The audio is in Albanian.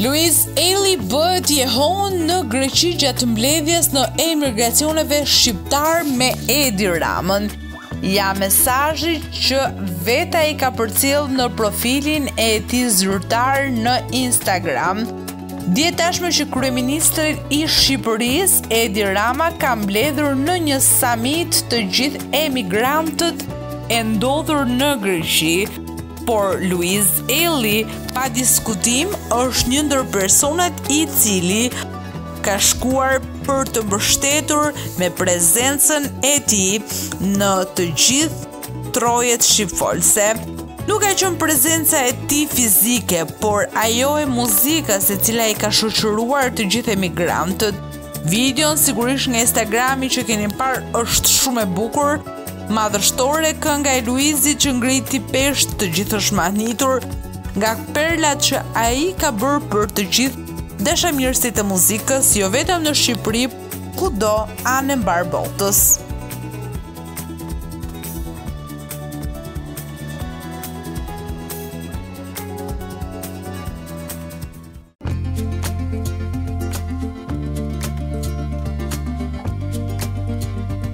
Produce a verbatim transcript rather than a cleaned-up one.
Louise Ailey bëhet jehon në Greqi gjatë mbledhjes në emigracioneve shqiptar me Edi Ramën. Ja mesazhi që vetë ai ka përcjell në profilin e tij zyrtar në Instagram. Dihet tashmë që kryeministri i Shqipërisë Edi Rama ka mbledhur në një summit të gjithë emigrantët e ndodhur në Greqi. Por Louise Ailey, pa diskutim, është një ndër personat i cili ka shkuar për të mbështetur me prezencën e tij në të gjithë trojet shqipfolse. Nuk ka qenë prezenca e tij fizike, por ajo e muzikës e cila i ka shoqëruar të gjithë emigrantët. Videon sigurisht nga Instagrami që keni parë është shumë e bukur. Madhështore kënga e Luizit që ngriti peshë, të gjithë është mahnitur nga perlat që ai ka bërë për të gjithë dashamirësit e muzikës, jo vetëm në Shqipëri, kudo anë mbar botës.